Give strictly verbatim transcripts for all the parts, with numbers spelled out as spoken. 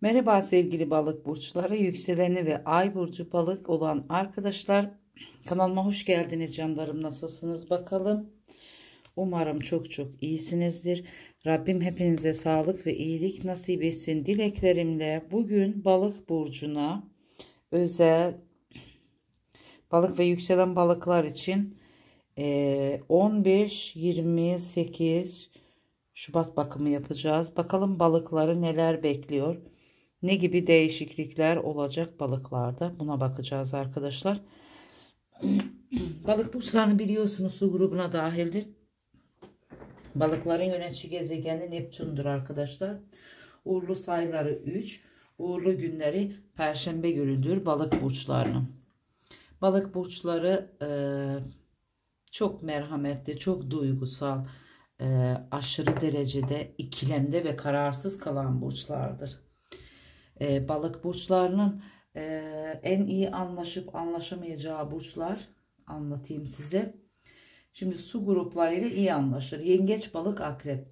Merhaba sevgili balık burçları, yükseleni ve ay burcu balık olan arkadaşlar. Kanalıma hoş geldiniz canlarım. Nasılsınız bakalım? Umarım çok çok iyisinizdir. Rabbim hepinize sağlık ve iyilik nasip etsin dileklerimle. Bugün balık burcuna özel, balık ve yükselen balıklar için on beş yirmi sekiz Şubat bakımı yapacağız. Bakalım balıkları neler bekliyor? Ne gibi değişiklikler olacak balıklarda? Buna bakacağız arkadaşlar. Balık burçlarını biliyorsunuz su grubuna dahildir. Balıkların yönetici gezegeni Neptün'dür arkadaşlar. Uğurlu sayıları üç. Uğurlu günleri Perşembe günüdür balık burçlarının. Balık burçları e, çok merhametli, çok duygusal, e, aşırı derecede ikilemde ve kararsız kalan burçlardır. E, balık burçlarının e, en iyi anlaşıp anlaşamayacağı burçlar anlatayım size. Şimdi su gruplarıyla iyi anlaşır. Yengeç, balık, akrep.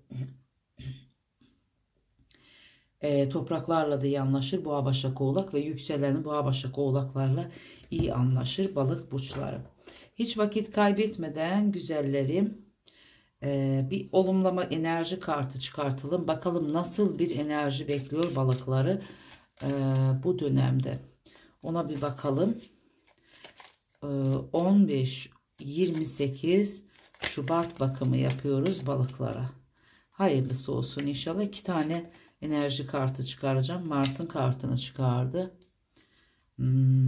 E, topraklarla da iyi anlaşır. Boğa, başak, oğlak ve yükseleni boğa, başak, oğlaklarla iyi anlaşır balık burçları. Hiç vakit kaybetmeden güzellerim e, bir olumlama enerji kartı çıkartalım. Bakalım nasıl bir enerji bekliyor balıkları e, bu dönemde. Ona bir bakalım. E, on beş yirmi sekiz Şubat bakımı yapıyoruz balıklara. Hayırlısı olsun inşallah. İki tane enerji kartı çıkaracağım. Mars'ın kartını çıkardı. Hmm.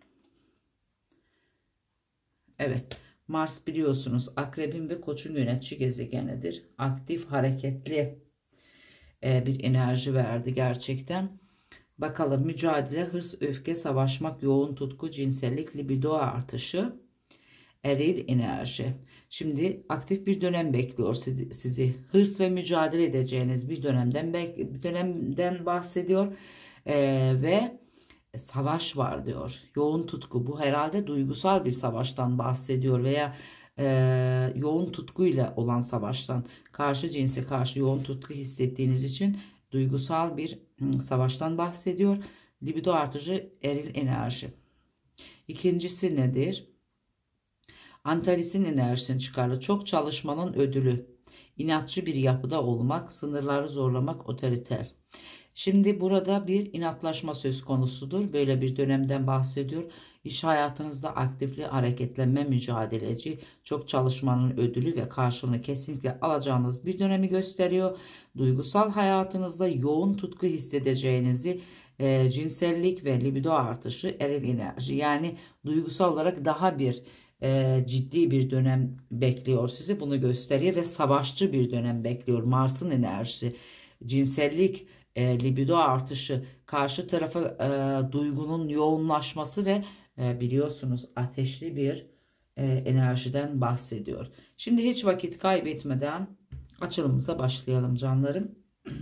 Evet. Mars biliyorsunuz Akrebin ve Koç'un yönetici gezegenidir. Aktif, hareketli bir enerji verdi gerçekten. Bakalım mücadele, hırs, öfke, savaşmak, yoğun tutku, cinsellik, libido artışı, eril enerji. Şimdi aktif bir dönem bekliyor sizi. Hırs ve mücadele edeceğiniz bir dönemden bir dönemden bahsediyor ee, ve savaş var diyor. Yoğun tutku, bu herhalde duygusal bir savaştan bahsediyor veya e, yoğun tutkuyla olan savaştan, karşı cinse karşı yoğun tutku hissettiğiniz için duygusal bir hı, savaştan bahsediyor. Libido artışı, eril enerji. İkincisi nedir? Antares'in enerjisini çıkardı. Çok çalışmanın ödülü. İnatçı bir yapıda olmak, sınırları zorlamak, otoriter. Şimdi burada bir inatlaşma söz konusudur. Böyle bir dönemden bahsediyor. İş hayatınızda aktifli, hareketlenme, mücadeleci, çok çalışmanın ödülü ve karşılığını kesinlikle alacağınız bir dönemi gösteriyor. Duygusal hayatınızda yoğun tutku hissedeceğinizi, e, cinsellik ve libido artışı, eril enerji. Yani duygusal olarak daha bir e, ciddi bir dönem bekliyor sizi. Bunu gösteriyor ve savaşçı bir dönem bekliyor. Mars'ın enerjisi, cinsellik, E, libido artışı, karşı tarafa e, duygunun yoğunlaşması ve e, biliyorsunuz ateşli bir e, enerjiden bahsediyor. Şimdi hiç vakit kaybetmeden açılımımıza başlayalım canlarım.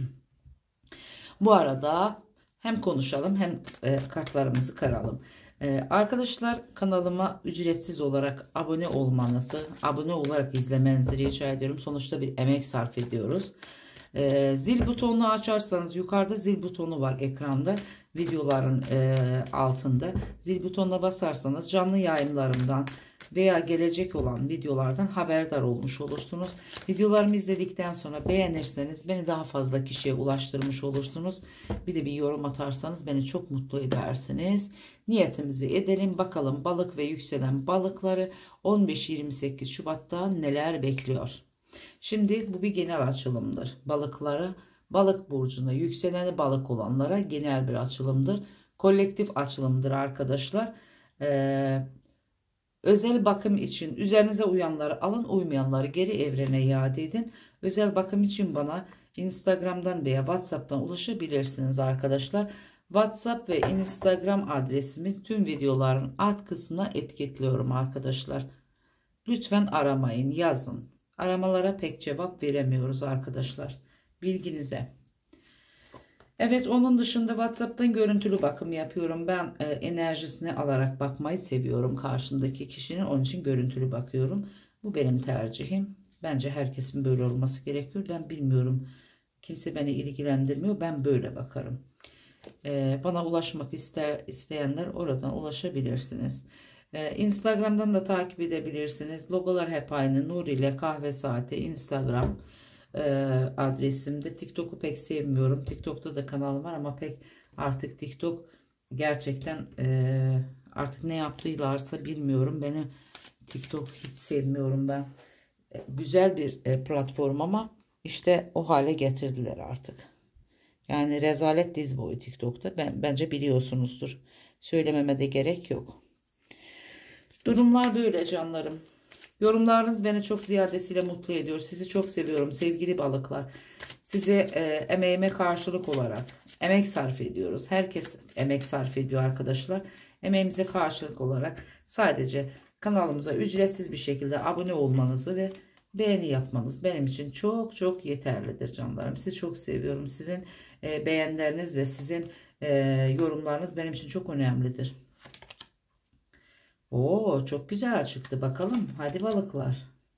Bu arada hem konuşalım hem e, kartlarımızı karalım. E, arkadaşlar kanalıma ücretsiz olarak abone olmanızı, abone olarak izlemenizi rica ediyorum. Sonuçta bir emek sarf ediyoruz. E, zil butonunu açarsanız yukarıda zil butonu var ekranda, videoların e, altında. Zil butonuna basarsanız canlı yayınlarımdan veya gelecek olan videolardan haberdar olmuş olursunuz. Videolarımı izledikten sonra beğenirseniz beni daha fazla kişiye ulaştırmış olursunuz. Bir de bir yorum atarsanız beni çok mutlu edersiniz. Niyetimizi edelim bakalım balık ve yükselen balıkları on beş yirmi sekiz Şubat'ta neler bekliyor. Şimdi bu bir genel açılımdır. Balıklara, balık burcuna, yükseleni balık olanlara genel bir açılımdır. Kolektif açılımdır arkadaşlar. Ee, özel bakım için üzerinize uyanları alın, uymayanları geri evrene iade edin. Özel bakım için bana Instagram'dan veya WhatsApp'tan ulaşabilirsiniz arkadaşlar. WhatsApp ve Instagram adresimi tüm videoların alt kısmına etiketliyorum arkadaşlar. Lütfen aramayın, yazın. Aramalara pek cevap veremiyoruz arkadaşlar. Bilginize. Evet, onun dışında WhatsApp'tan görüntülü bakım yapıyorum. Ben e, enerjisini alarak bakmayı seviyorum karşımdaki kişinin. Onun için görüntülü bakıyorum. Bu benim tercihim. Bence herkesin böyle olması gerekiyor. Ben bilmiyorum. Kimse beni ilgilendirmiyor. Ben böyle bakarım. Ee, bana ulaşmak ister isteyenler oradan ulaşabilirsiniz. Ee, Instagram'dan da takip edebilirsiniz. Logolar hep aynı. Nuri ile Kahve Saati Instagram e, adresimde. TikTok'u pek sevmiyorum. TikTok'ta da kanalım var ama pek artık TikTok gerçekten e, artık ne yaptılarsa bilmiyorum. Benim TikTok hiç sevmiyorum ben. E, güzel bir e, platform ama işte o hale getirdiler artık. Yani rezalet diz boyu TikTok'ta. Ben, bence biliyorsunuzdur. Söylememe de gerek yok. Durumlar böyle canlarım. Yorumlarınız beni çok ziyadesiyle mutlu ediyor. Sizi çok seviyorum sevgili balıklar. Size e, emeğime karşılık olarak emek sarf ediyoruz. Herkes emek sarf ediyor arkadaşlar. Emeğimize karşılık olarak sadece kanalımıza ücretsiz bir şekilde abone olmanızı ve beğeni yapmanız benim için çok çok yeterlidir canlarım. Sizi çok seviyorum. Sizin e, beğenileriniz ve sizin e, yorumlarınız benim için çok önemlidir. Oo, çok güzel çıktı bakalım. Hadi balıklar.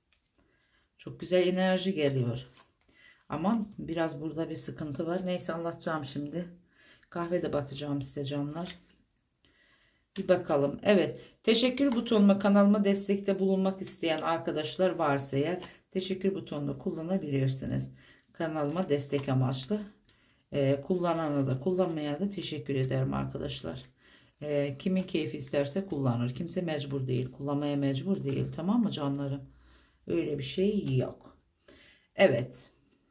Çok güzel enerji geliyor. Ama biraz burada bir sıkıntı var. Neyse anlatacağım şimdi. Kahvede bakacağım size canlar. Bir bakalım. Evet. Teşekkür butonuna kanalıma destekte bulunmak isteyen arkadaşlar varsa eğer teşekkür butonunu kullanabilirsiniz. Kanalıma destek amaçlı. Ee, kullanana da kullanmaya da teşekkür ederim arkadaşlar. Ee, kimin keyfi isterse kullanır. Kimse mecbur değil. Kullanmaya mecbur değil. Tamam mı canlarım? Öyle bir şey yok. Evet.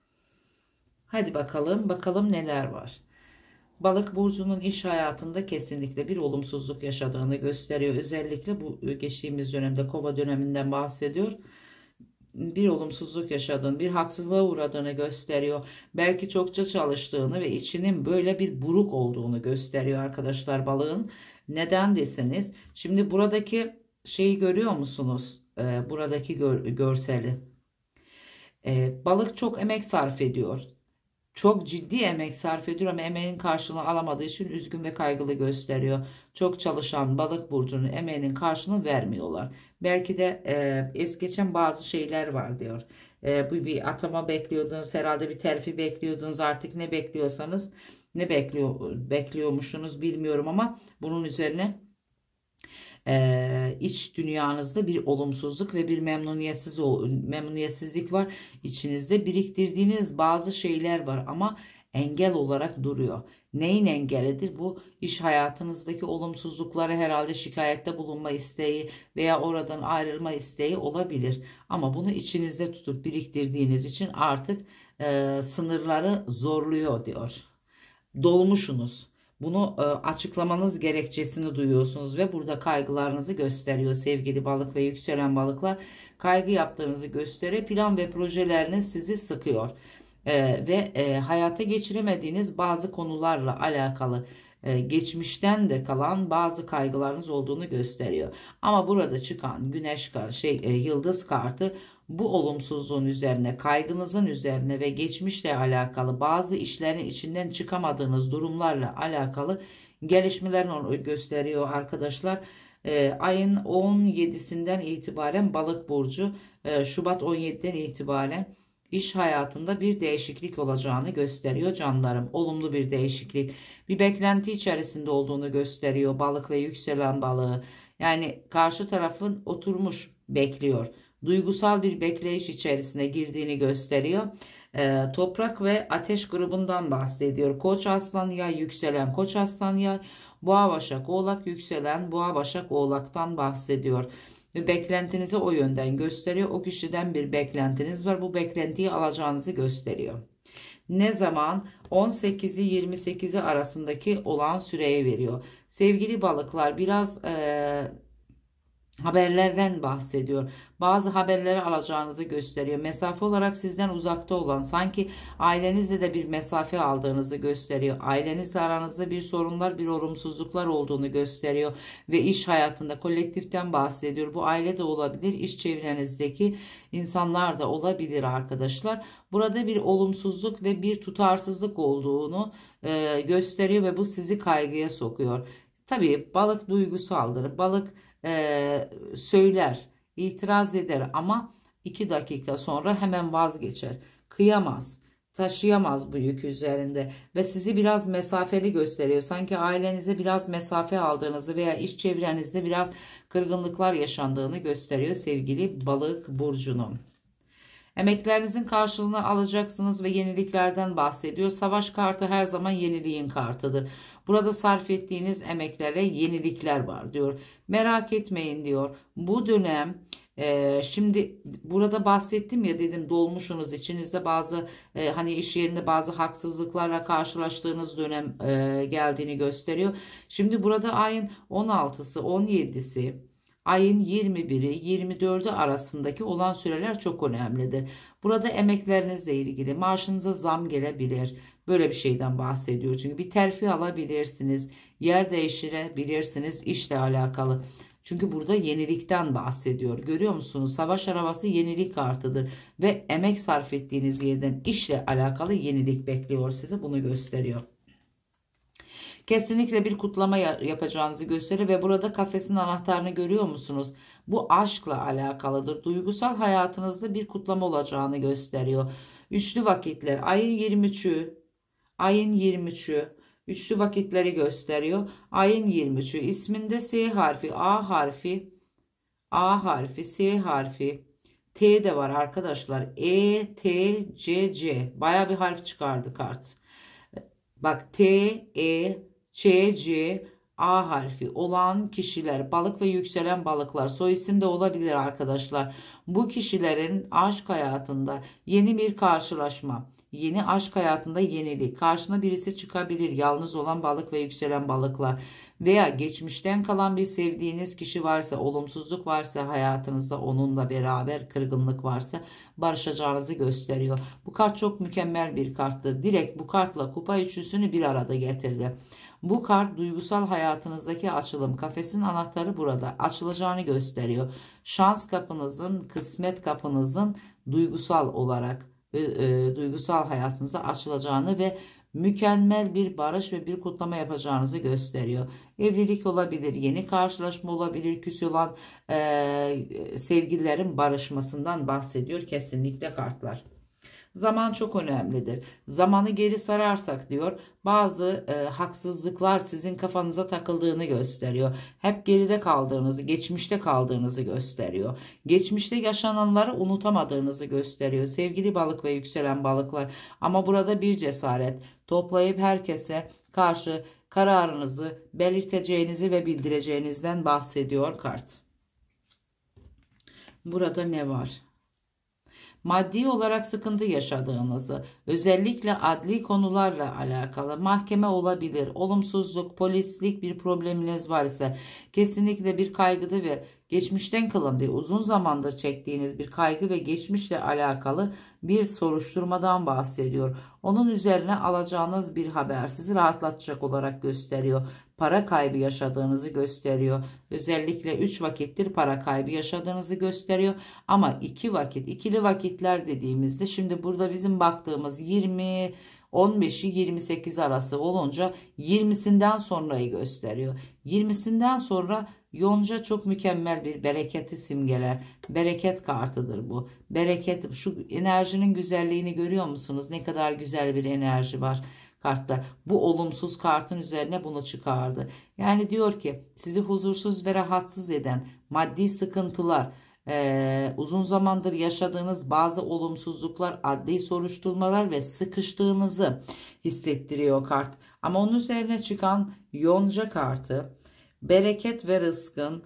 Hadi bakalım. Bakalım neler var. Balık burcunun iş hayatında kesinlikle bir olumsuzluk yaşadığını gösteriyor. Özellikle bu geçtiğimiz dönemde kova döneminden bahsediyor. Bir olumsuzluk yaşadığını, bir haksızlığa uğradığını gösteriyor. Belki çokça çalıştığını ve içinin böyle bir buruk olduğunu gösteriyor arkadaşlar balığın. Neden deseniz, şimdi buradaki şeyi görüyor musunuz? Ee, buradaki gör, görseli. Ee, balık çok emek sarf ediyor. Çok ciddi emek sarf ediyor ama emeğinin karşılığını alamadığı için üzgün ve kaygılı gösteriyor. Çok çalışan balık burcunun emeğinin karşılığını vermiyorlar. Belki de e, es geçen bazı şeyler var diyor. E, bu bir atama bekliyordunuz, herhalde bir terfi bekliyordunuz, artık ne bekliyorsanız ne bekliyor bekliyormuşsunuz bilmiyorum ama bunun üzerine ee, iç dünyanızda bir olumsuzluk ve bir memnuniyetsiz memnuniyetsizlik var. İçinizde biriktirdiğiniz bazı şeyler var ama engel olarak duruyor. Neyin engelidir? Bu iş hayatınızdaki olumsuzlukları herhalde şikayette bulunma isteği veya oradan ayrılma isteği olabilir. Ama bunu içinizde tutup biriktirdiğiniz için artık e, sınırları zorluyor diyor. Dolmuşsunuz. Bunu e, açıklamanız gerekçesini duyuyorsunuz ve burada kaygılarınızı gösteriyor sevgili balık ve yükselen balıklar. Kaygı yaptığınızı gösteriyor. Plan ve projeleriniz sizi sıkıyor. E, ve e, hayata geçiremediğiniz bazı konularla alakalı e, geçmişten de kalan bazı kaygılarınız olduğunu gösteriyor. Ama burada çıkan güneş şey e, yıldız kartı bu olumsuzluğun üzerine, kaygınızın üzerine ve geçmişle alakalı bazı işlerin içinden çıkamadığınız durumlarla alakalı gelişmelerini gösteriyor arkadaşlar. E, ayın on yedisinden itibaren balık burcu, e, Şubat on yediden itibaren iş hayatında bir değişiklik olacağını gösteriyor canlarım. Olumlu bir değişiklik. Bir beklenti içerisinde olduğunu gösteriyor balık ve yükselen balığı. Yani karşı tarafın oturmuş bekliyor. Duygusal bir bekleyiş içerisine girdiğini gösteriyor. Ee, toprak ve ateş grubundan bahsediyor. Koç aslan yay yükselen koç aslan yay, boğa başak oğlak yükselen boğa başak oğlaktan bahsediyor. Ve beklentinizi o yönden gösteriyor. O kişiden bir beklentiniz var. Bu beklentiyi alacağınızı gösteriyor. Ne zaman? on sekizi yirmi sekizi arasındaki olan süreyi veriyor. Sevgili balıklar, biraz e, haberlerden bahsediyor. Bazı haberleri alacağınızı gösteriyor. Mesafe olarak sizden uzakta olan, sanki ailenizle de bir mesafe aldığınızı gösteriyor. Ailenizle aranızda bir sorunlar, bir olumsuzluklar olduğunu gösteriyor. Ve iş hayatında kolektiften bahsediyor. Bu aile de olabilir, iş çevrenizdeki insanlar da olabilir arkadaşlar. Burada bir olumsuzluk ve bir tutarsızlık olduğunu e, gösteriyor ve bu sizi kaygıya sokuyor. Tabii balık duygusaldır. Balık Ee, söyler, itiraz eder ama iki dakika sonra hemen vazgeçer. Kıyamaz. taşıyamaz bu yükü üzerinde ve sizi biraz mesafeli gösteriyor. Sanki ailenize biraz mesafe aldığınızı veya iş çevrenizde biraz kırgınlıklar yaşandığını gösteriyor sevgili balık burcunun. Emeklerinizin karşılığını alacaksınız ve yeniliklerden bahsediyor. Savaş kartı her zaman yeniliğin kartıdır. Burada sarf ettiğiniz emeklerle yenilikler var diyor. Merak etmeyin diyor. Bu dönem e, şimdi burada bahsettim ya, dedim dolmuşsunuz, içinizde bazı e, hani iş yerinde bazı haksızlıklarla karşılaştığınız dönem e, geldiğini gösteriyor. Şimdi burada ayın on altısı on yedisi ayın yirmi biri yirmi dördü arasındaki olan süreler çok önemlidir. Burada emeklerinizle ilgili maaşınıza zam gelebilir. Böyle bir şeyden bahsediyor. Çünkü bir terfi alabilirsiniz. Yer değiştirebilirsiniz işle alakalı. Çünkü burada yenilikten bahsediyor. Görüyor musunuz? Savaş arabası yenilik kartıdır. Ve emek sarf ettiğiniz yerden işle alakalı yenilik bekliyor sizi. Bunu gösteriyor. Kesinlikle bir kutlama yapacağınızı gösterir ve burada kafesin anahtarını görüyor musunuz? Bu aşkla alakalıdır. Duygusal hayatınızda bir kutlama olacağını gösteriyor. Üçlü vakitler ayın yirmi üçü, ayın yirmi üçü üçlü vakitleri gösteriyor. Ayın yirmi üçü isminde S harfi, A harfi, A harfi, S harfi, T de var arkadaşlar. E, T, C, C. Baya bir harf çıkardı kart. Bak T, E, C, C, A harfi olan kişiler, balık ve yükselen balıklar, soy isim de olabilir arkadaşlar. Bu kişilerin aşk hayatında yeni bir karşılaşma, yeni aşk hayatında yenilik, karşına birisi çıkabilir. Yalnız olan balık ve yükselen balıklar veya geçmişten kalan bir sevdiğiniz kişi varsa, olumsuzluk varsa hayatınızda, onunla beraber kırgınlık varsa barışacağınızı gösteriyor. Bu kart çok mükemmel bir karttır. Direkt bu kartla kupa üçlüsünü bir arada getirdi. Bu kart duygusal hayatınızdaki açılım, kafesin anahtarı burada açılacağını gösteriyor. Şans kapınızın, kısmet kapınızın duygusal olarak e, e, duygusal hayatınıza açılacağını ve mükemmel bir barış ve bir kutlama yapacağınızı gösteriyor. Evlilik olabilir, yeni karşılaşma olabilir, küs olan e, sevgililerin barışmasından bahsediyor kesinlikle kartlar. Zaman çok önemlidir. Zamanı geri sararsak diyor, bazı e, haksızlıklar sizin kafanıza takıldığını gösteriyor. Hep geride kaldığınızı, geçmişte kaldığınızı gösteriyor. Geçmişte yaşananları unutamadığınızı gösteriyor. Sevgili balık ve yükselen balıklar. Ama burada bir cesaret toplayıp herkese karşı kararınızı belirteceğinizi ve bildireceğinizden bahsediyor kart. Burada ne var? Maddi olarak sıkıntı yaşadığınızı, özellikle adli konularla alakalı mahkeme olabilir, olumsuzluk, polislik bir probleminiz varsa kesinlikle bir kaygıda ve geçmişten kalan değil, uzun zamandır çektiğiniz bir kaygı ve geçmişle alakalı bir soruşturmadan bahsediyor. Onun üzerine alacağınız bir haber sizi rahatlatacak olarak gösteriyor. Para kaybı yaşadığınızı gösteriyor. Özellikle üç vakittir para kaybı yaşadığınızı gösteriyor. Ama iki vakit, ikili vakitler dediğimizde şimdi burada bizim baktığımız yirmi, on beşi yirmi sekiz arası olunca yirmisinden sonrayı gösteriyor. yirmisinden sonra yonca çok mükemmel bir bereketi simgeler. Bereket kartıdır bu. Bereket, şu enerjinin güzelliğini görüyor musunuz? Ne kadar güzel bir enerji var kartta. Bu olumsuz kartın üzerine bunu çıkardı. Yani diyor ki sizi huzursuz ve rahatsız eden maddi sıkıntılar, Ee, uzun zamandır yaşadığınız bazı olumsuzluklar, adli soruşturmalar ve sıkıştığınızı hissettiriyor kart. Ama onun üzerine çıkan yonca kartı bereket ve rızkın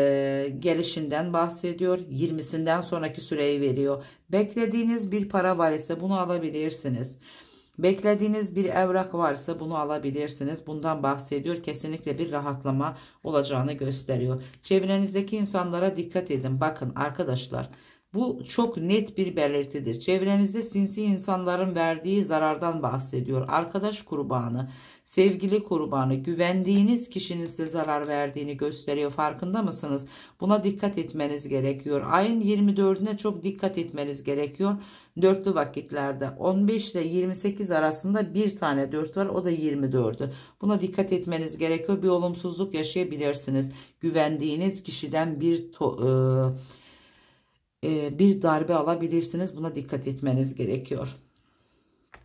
e, gelişinden bahsediyor. yirmisinden sonraki süreyi veriyor. Beklediğiniz bir para var ise bunu alabilirsiniz. Beklediğiniz bir evrak varsa bunu alabilirsiniz. Bundan bahsediyor. Kesinlikle bir rahatlama olacağını gösteriyor. Çevrenizdeki insanlara dikkat edin. Bakın arkadaşlar, bu çok net bir belirtidir. Çevrenizde sinsi insanların verdiği zarardan bahsediyor. Arkadaş kurbanı, sevgili kurbanı, güvendiğiniz kişinin size zarar verdiğini gösteriyor. Farkında mısınız? Buna dikkat etmeniz gerekiyor. Ayın yirmi dördüne çok dikkat etmeniz gerekiyor. Dörtlü vakitlerde on beş ile yirmi sekiz arasında bir tane dört var, o da yirmi dördü. Buna dikkat etmeniz gerekiyor. Bir olumsuzluk yaşayabilirsiniz. Güvendiğiniz kişiden bir to e, bir darbe alabilirsiniz. Buna dikkat etmeniz gerekiyor.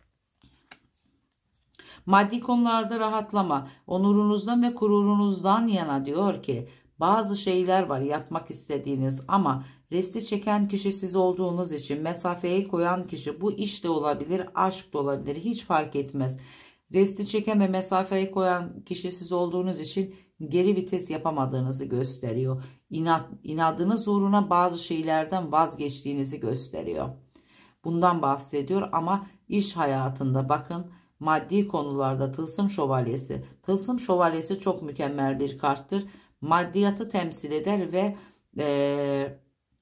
Maddi konularda rahatlama, onurunuzdan ve gururunuzdan yana diyor ki bazı şeyler var yapmak istediğiniz ama resti çeken kişi siz olduğunuz için mesafeyi koyan kişi, bu iş de olabilir, aşk da olabilir, hiç fark etmez. Resti çeken ve mesafeyi koyan kişi siz olduğunuz için geri vites yapamadığınızı gösteriyor. İnat, inadınız uğruna bazı şeylerden vazgeçtiğinizi gösteriyor. Bundan bahsediyor ama iş hayatında bakın, maddi konularda tılsım şövalyesi. Tılsım şövalyesi çok mükemmel bir karttır. Maddiyatı temsil eder ve e,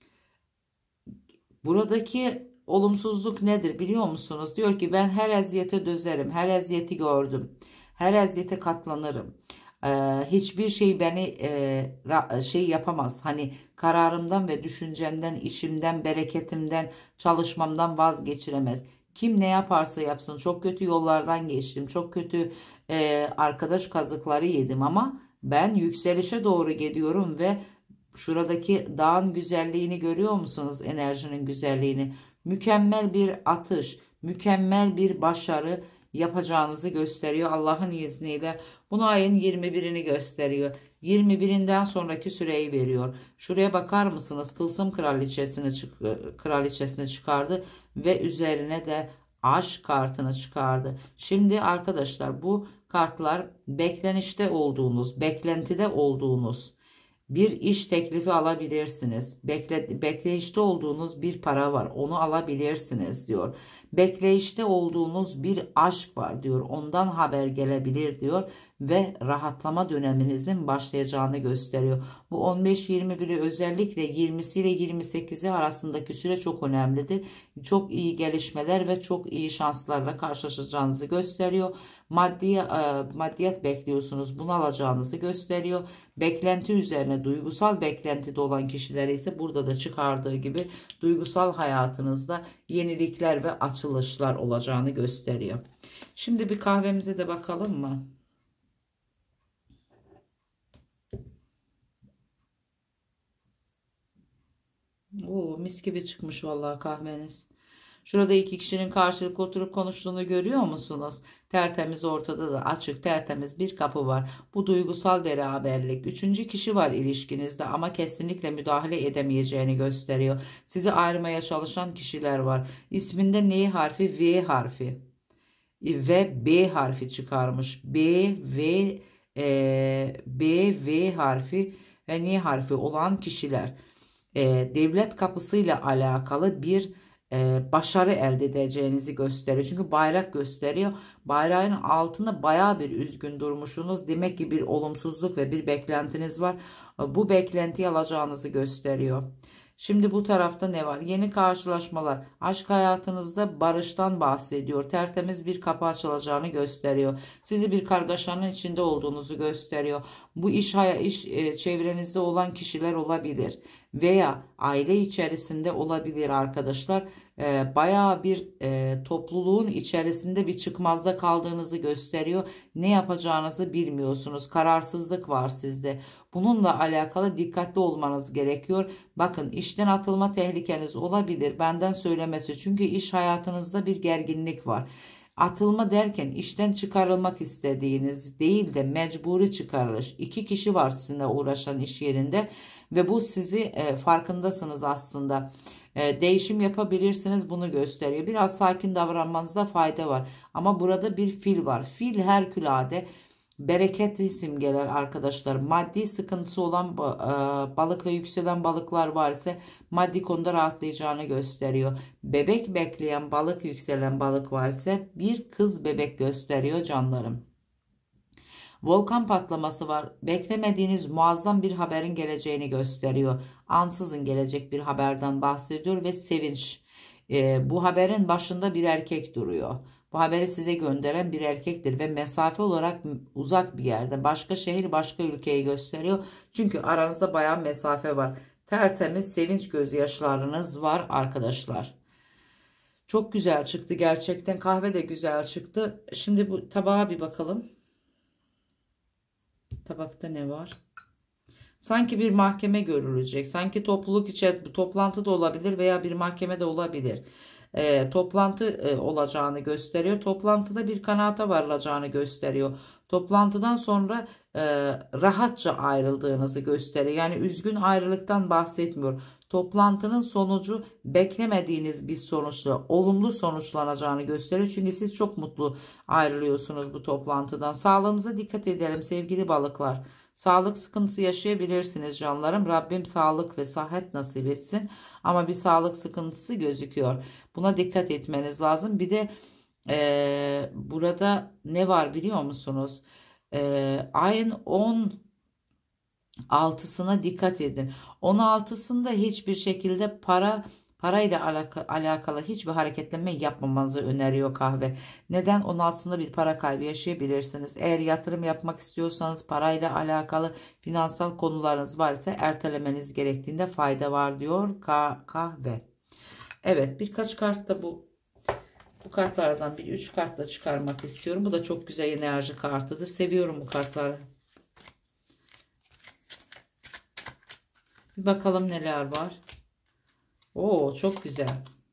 buradaki olumsuzluk nedir biliyor musunuz? Diyor ki ben her eziyete dözerim, her eziyeti gördüm, her eziyete katlanırım. Ee, hiçbir şey beni e, şey yapamaz. Hani kararımdan ve düşüncemden, işimden, bereketimden, çalışmamdan vazgeçiremez. Kim ne yaparsa yapsın, çok kötü yollardan geçtim, çok kötü e, arkadaş kazıkları yedim ama ben yükselişe doğru gidiyorum ve şuradaki dağın güzelliğini görüyor musunuz? Enerjinin güzelliğini. Mükemmel bir atış, mükemmel bir başarı yapacağınızı gösteriyor Allah'ın izniyle. Bunu ayın yirmi birini gösteriyor. yirmi birinden sonraki süreyi veriyor. Şuraya bakar mısınız? Tılsım kraliçesini, çık kraliçesini çıkardı ve üzerine de aşk kartını çıkardı. Şimdi arkadaşlar bu kartlar beklenişte olduğunuz, beklentide olduğunuz bir iş teklifi alabilirsiniz. Bekle, bekleyişte olduğunuz bir para var. Onu alabilirsiniz diyor. Bekleyişte olduğunuz bir aşk var diyor. Ondan haber gelebilir diyor. Ve rahatlama döneminizin başlayacağını gösteriyor. Bu on beş yirmi biri özellikle yirmisi ile yirmi sekizi arasındaki süre çok önemlidir. Çok iyi gelişmeler ve çok iyi şanslarla karşılaşacağınızı gösteriyor. Maddi, e, maddiyat bekliyorsunuz. Bunu alacağınızı gösteriyor. Beklenti üzerine, duygusal beklentide olan kişilere ise burada da çıkardığı gibi duygusal hayatınızda yenilikler ve açılışlar olacağını gösteriyor. Şimdi bir kahvemize de bakalım mı? Oo, mis gibi çıkmış vallahi kahveniz. Şurada iki kişinin karşılıklı oturup konuştuğunu görüyor musunuz? Tertemiz, ortada da açık tertemiz bir kapı var. Bu duygusal beraberlik. Üçüncü kişi var ilişkinizde ama kesinlikle müdahale edemeyeceğini gösteriyor. Sizi ayırmaya çalışan kişiler var. İsminde N harfi, V harfi ve B harfi çıkarmış. B, V, e, B, V harfi ve N harfi olan kişiler. E, devlet kapısıyla alakalı bir e, başarı elde edeceğinizi gösteriyor. Çünkü bayrak gösteriyor. Bayrağın altında baya bir üzgün durmuşsunuz. Demek ki bir olumsuzluk ve bir beklentiniz var. Bu beklentiyi alacağınızı gösteriyor. Şimdi bu tarafta ne var? Yeni karşılaşmalar. Aşk hayatınızda barıştan bahsediyor. Tertemiz bir kapı açılacağını gösteriyor. Sizi bir kargaşanın içinde olduğunuzu gösteriyor. Bu iş, iş e, çevrenizde olan kişiler olabilir. Veya aile içerisinde olabilir arkadaşlar. E, bayağı bir e, topluluğun içerisinde bir çıkmazda kaldığınızı gösteriyor. Ne yapacağınızı bilmiyorsunuz. Kararsızlık var sizde. Bununla alakalı dikkatli olmanız gerekiyor. Bakın işten atılma tehlikeniz olabilir. Benden söylemesi. Çünkü iş hayatınızda bir gerginlik var. Atılma derken işten çıkarılmak istediğiniz değil de mecburi çıkarılış. İki kişi var sizinle uğraşan iş yerinde ve bu sizi e, farkındasınız aslında. E, değişim yapabilirsiniz, bunu gösteriyor. Biraz sakin davranmanızda fayda var. Ama burada bir fil var. Fil herkülade bereketli simgeler arkadaşlar. Maddi sıkıntısı olan balık ve yükselen balıklar var ise maddi konuda rahatlayacağını gösteriyor. Bebek bekleyen balık, yükselen balık var ise bir kız bebek gösteriyor canlarım. Volkan patlaması var. Beklemediğiniz muazzam bir haberin geleceğini gösteriyor. Ansızın gelecek bir haberden bahsediyor ve sevinç. Ee, bu haberin başında bir erkek duruyor. Bu haberi size gönderen bir erkektir ve mesafe olarak uzak bir yerde, başka şehir, başka ülkeyi gösteriyor. Çünkü aranızda bayağı mesafe var. Tertemiz sevinç gözyaşlarınız var arkadaşlar. Çok güzel çıktı gerçekten. Kahve de güzel çıktı. Şimdi bu tabağa bir bakalım. Tabakta ne var? Sanki bir mahkeme görülecek. Sanki topluluk içi, bu toplantı da olabilir veya bir mahkeme de olabilir. e, toplantı e, olacağını gösteriyor. Toplantıda bir kanaata varılacağını gösteriyor. Toplantıdan sonra e, rahatça ayrıldığınızı gösteriyor. Yani üzgün ayrılıktan bahsetmiyor. Toplantının sonucu beklemediğiniz bir sonuçla olumlu sonuçlanacağını gösteriyor. Çünkü siz çok mutlu ayrılıyorsunuz bu toplantıdan. Sağlığımıza dikkat edelim sevgili balıklar. Sağlık sıkıntısı yaşayabilirsiniz canlarım. Rabbim sağlık ve sıhhat nasip etsin. Ama bir sağlık sıkıntısı gözüküyor. Buna dikkat etmeniz lazım. Bir de e, burada ne var biliyor musunuz? E, ayın on altısına dikkat edin. on altısında hiçbir şekilde para parayla alaka, alakalı hiçbir hareketlenme yapmamanızı öneriyor kahve. Neden? on altısında bir para kaybı yaşayabilirsiniz. Eğer yatırım yapmak istiyorsanız parayla alakalı finansal konularınız varsa ertelemeniz gerektiğinde fayda var diyor kahve. Evet, birkaç kart da bu bu kartlardan bir üç kart da çıkarmak istiyorum. Bu da çok güzel enerji kartıdır. Seviyorum bu kartları. Bir bakalım neler var. Oo, çok güzel.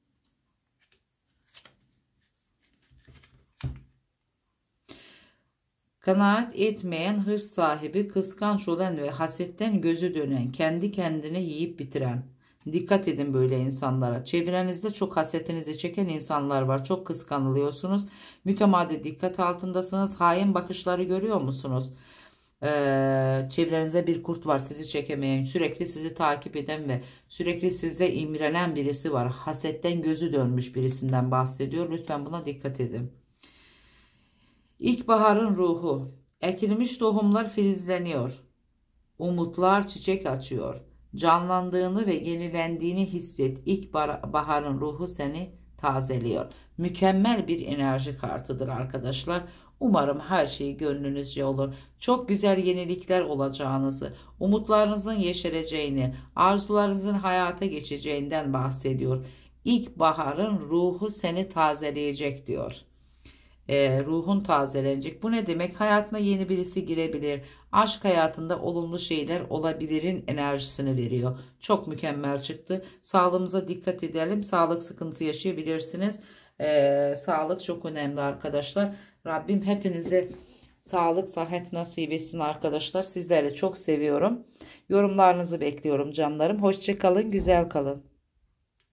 Kanaat etmeyen, hırs sahibi, kıskanç olan ve hasetten gözü dönen, kendi kendine yiyip bitiren. Dikkat edin böyle insanlara. Çevrenizde çok hasetinizi çeken insanlar var. Çok kıskanılıyorsunuz. Mütemadi dikkat altındasınız. Hain bakışları görüyor musunuz? Ee, çevrenize bir kurt var, sizi çekemeyen, sürekli sizi takip eden ve sürekli size imrenen birisi var. Hasetten gözü dönmüş birisinden bahsediyor. Lütfen buna dikkat edin. İlkbaharın ruhu. Ekilmiş tohumlar filizleniyor. Umutlar çiçek açıyor. Canlandığını ve yenilendiğini hisset. İlkbaharın ruhu seni tazeliyor. Mükemmel bir enerji kartıdır arkadaşlar. Umarım her şey gönlünüzce olur. Çok güzel yenilikler olacağınızı, umutlarınızın yeşereceğini, arzularınızın hayata geçeceğinden bahsediyor. İlkbaharın ruhu seni tazeleyecek diyor. E, ruhun tazelenecek. Bu ne demek? Hayatına yeni birisi girebilir. Aşk hayatında olumlu şeyler olabilirin enerjisini veriyor. Çok mükemmel çıktı. Sağlığımıza dikkat edelim. Sağlık sıkıntısı yaşayabilirsiniz. E, sağlık çok önemli arkadaşlar. Rabbim hepinize sağlık, sıhhat nasip etsin arkadaşlar. Sizleri çok seviyorum. Yorumlarınızı bekliyorum canlarım. Hoşça kalın, güzel kalın.